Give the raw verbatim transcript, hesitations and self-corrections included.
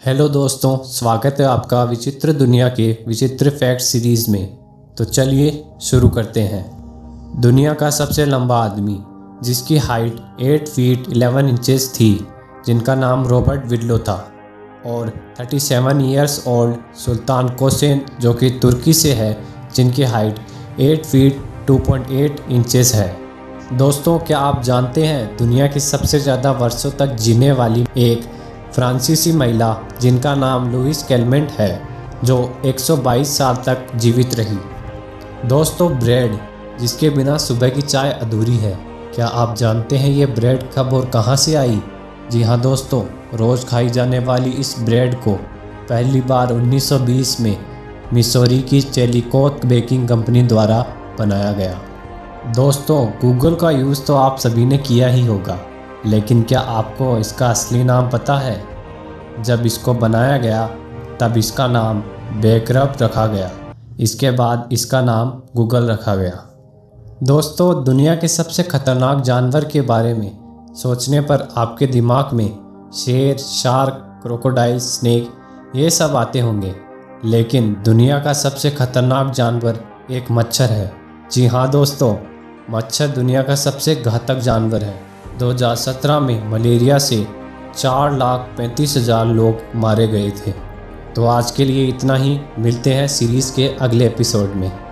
Hello दोस्तों, स्वागत है आपका विचित्र दुनिया के विचित्र फैक्ट सीरीज़ में। तो चलिए शुरू करते हैं। दुनिया का सबसे लंबा आदमी जिसकी हाइट आठ फीट ग्यारह इंचेस थी, जिनका नाम रॉबर्ट विडलो था, और सैंतीस इयर्स ओल्ड सुल्तान कोसेन जो कि तुर्की से है, जिनकी हाइट आठ फीट दो पॉइंट आठ इंचेस है। दोस्तों, क्या आप जानते हैं दुनिया की सबसे ज़्यादा वर्षों तक जीने वाली एक फ्रांसीसी महिला जिनका नाम लुइस कैलमेंट है, जो एक सौ बाईस साल तक जीवित रही। दोस्तों, ब्रेड जिसके बिना सुबह की चाय अधूरी है, क्या आप जानते हैं ये ब्रेड कब और कहां से आई? जी हां दोस्तों, रोज़ खाई जाने वाली इस ब्रेड को पहली बार उन्नीस सौ बीस में मिसौरी की चेलिकोट बेकिंग कंपनी द्वारा बनाया गया। दोस्तों, गूगल का यूज़ तो आप सभी ने किया ही होगा, लेकिन क्या आपको इसका असली नाम पता है? जब इसको बनाया गया तब इसका नाम बेकरफ्ट रखा गया। इसके बाद इसका नाम गूगल रखा गया। दोस्तों, दुनिया के सबसे खतरनाक जानवर के बारे में सोचने पर आपके दिमाग में शेर, शार्क, क्रोकोडाइल, स्नेक ये सब आते होंगे, लेकिन दुनिया का सबसे खतरनाक जानवर एक मच्छर है। जी हाँ दोस्तों, मच्छर दुनिया का सबसे घातक जानवर है। दो हज़ार सत्रह में मलेरिया से चार लाख पैंतीस हज़ार लोग मारे गए थे। तो आज के लिए इतना ही। मिलते हैं सीरीज़ के अगले एपिसोड में।